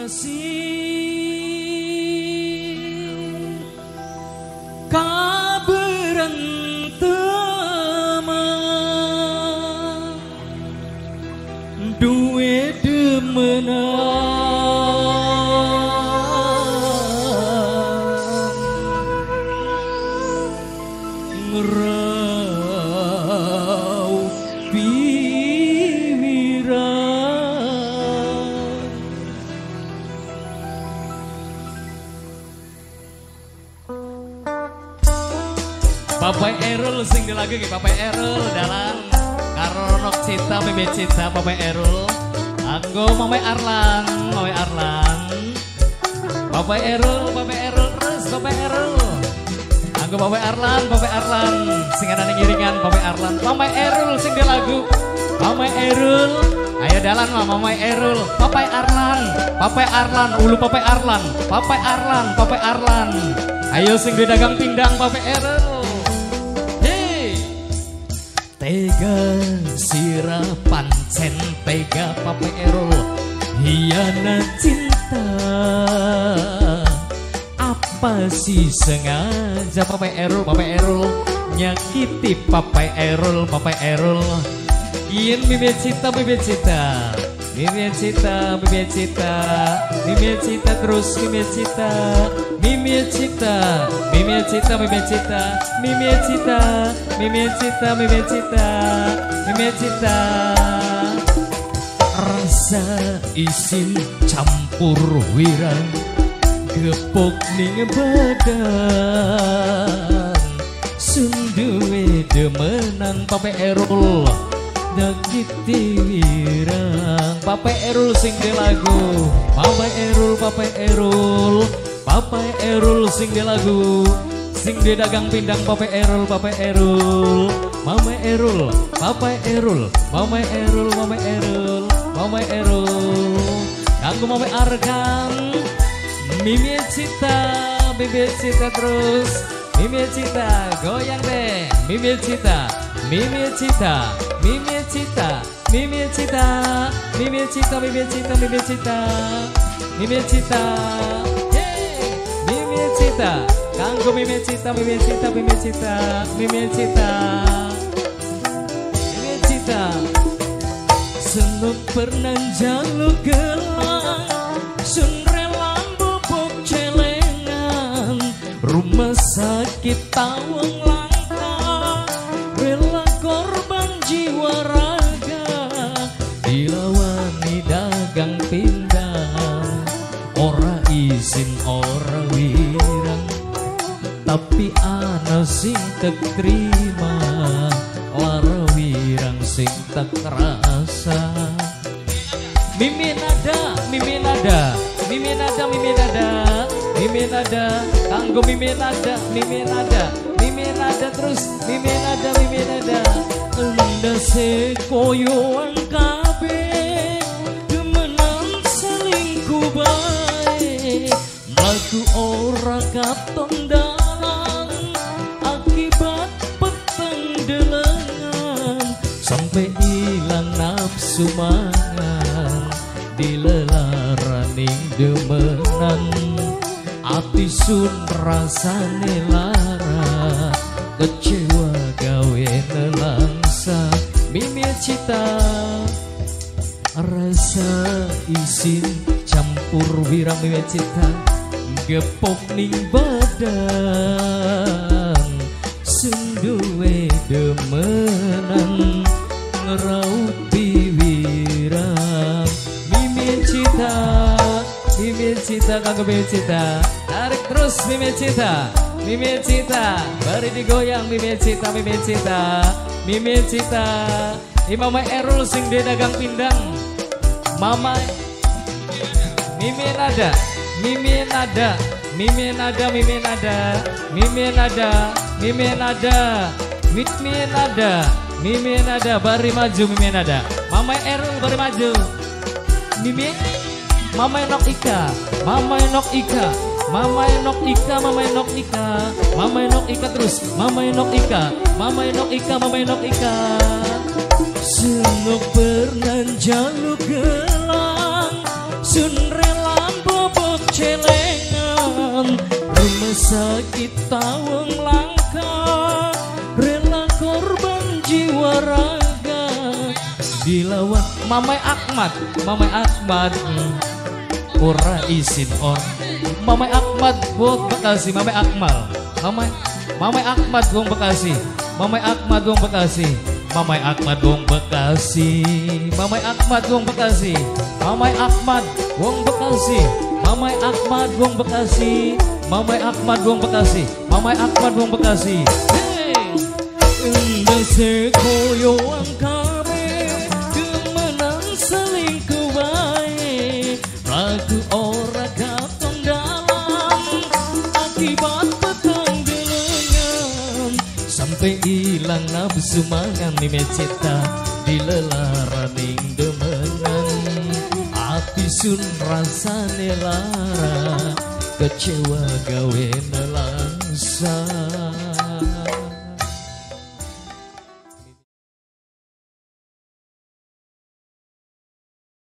kasih kaberenteman duwe demenan ngerau piwiran. Bapak Erul sing di lagu nggih Bapak Erul dalam karo nok cita bebe cita Bapak Erul anggo Mama Arlan Bapak Erul terus Bapak Erul anggo Bapak Arlan sing ana ngiringan Bapak Arlan Mama Erul sing di lagu Mama Erul ayo dalan Mama Erul Bapak Arlan ulu Bapak Arlan ayo sing di dagang pindang Bapak Erul. Tega sira pancen tega Bapak Erul hianat cinta apa sih sengaja Bapak Erul nyakiti Bapak Erul yen bibit cita terus bibit cita rasa isin campur wirang gepok ning badan sunduwe demenan Bapak Erul nyakiti wirang Bapak Erul sing di lagu Bapak Erul sing di lagu sing di dagang pindang Bapak Erul Mama Erul kanggo Mama Arkan Mimi Cita bibit cita terus Mimi Cita goyang deh Mimi Cita kanggo Mimi Cita senuk pernah jaluk gelang sun rela bobok celengan rumah sakit tawang langka rela korban jiwa raga dilawani dagang pindang ora izin ora wirang tapi ana sing terima lara wirang sing tak kerasa Mimi nada kanggo Mimi nada terus Mimi nada endase koyoan kabeh demenan selingkuh bae mlaku ora katon dalan akibat peteng delengan sampai hilang nafsu mangan dilelaraning demenan ati sun rasane lara kecewa gawe nelangsa Mimi Cita rasa isin campur wirang Mimi Cita gepok ning badan sunduwe demenan ngeraupi wirang Mimi Cita kanggo Mimi Cita tarik terus Mimi Cita bari digoyang Mimi Cita Mama Erul sing di dagang pindang Mama Mimi nada bari maju Mimi nada Mama Erul bari maju Mimi Mama Enok Ika terus Mama Enok Ika senok pernah jaluk gelang sun rela sakit tawang langka, rela korban jiwa raga dilawan. Mamai Ahmad ora izin on. Mamai Ahmad buat Bekasi, Mamai Akmal, Mamai Ahmad wong Bekasi, Mamai Ahmad wong Bekasi, Mamai Ahmad wong Bekasi, Mamai Ahmad wong Bekasi, Mamai Ahmad wong Bekasi, Mamai Ahmad wong Bekasi, Mamai Ahmad wong Bekasi, Mamai Ahmad wong Bekasi. Endang sekoyo angkame kemenang saling kebae, ragu ora katon dalam akibat petang gelengan, sampai hilang nafsu mangan di meceta di lelaraning demengan, ati sun rasane lara kecewa gawe nelangsa.